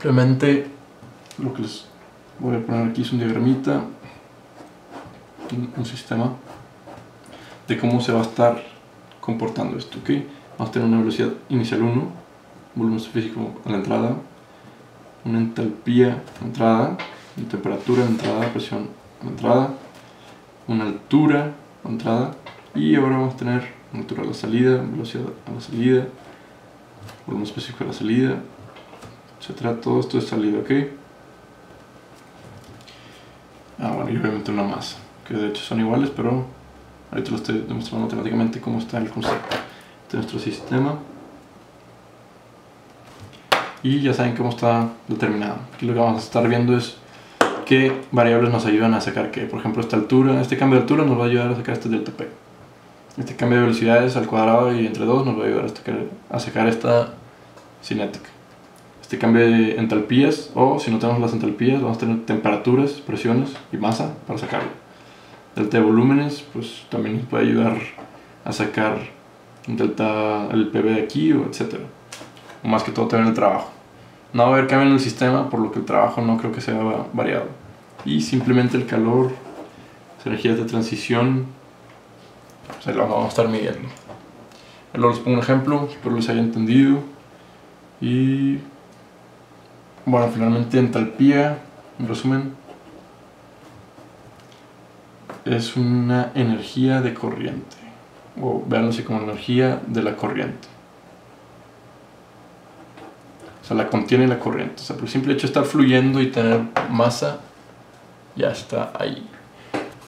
Simplemente lo que les voy a poner aquí es un diagramita, un sistema de cómo se va a estar comportando esto, ¿ok? Vamos a tener una velocidad inicial 1, volumen físico a la entrada, una entalpía a la entrada, una temperatura a la entrada, presión a la entrada, una altura a la entrada, y ahora vamos a tener una altura a la salida, velocidad a la salida, volumen específico a la salida, etcétera. Todo esto es salida, ¿ok? Bueno, y obviamente una masa, que de hecho son iguales, pero ahorita lo estoy demostrando matemáticamente cómo está el concepto de nuestro sistema. Y ya saben cómo está determinado. Aquí lo que vamos a estar viendo es qué variables nos ayudan a sacar qué. Por ejemplo, esta altura, este cambio de altura nos va a ayudar a sacar este delta P. Este cambio de velocidades al cuadrado y entre 2 nos va a ayudar a sacar esta cinética. Este cambio de entalpías, o si no tenemos las entalpías, vamos a tener temperaturas, presiones y masa para sacarlo. Delta de volúmenes, pues también nos puede ayudar a sacar delta, el PV de aquí, o etcétera. O más que todo también el trabajo. No va a haber cambio en el sistema, por lo que el trabajo no creo que sea variado. Y simplemente el calor, las energías de transición, pues ahí lo vamos a estar midiendo. Luego les pongo un ejemplo, espero les haya entendido. Y bueno, finalmente entalpía, en resumen, es una energía de corriente, o véanlo así como energía de la corriente. O sea, la contiene la corriente. O sea, por el simple hecho de estar fluyendo y tener masa, ya está ahí.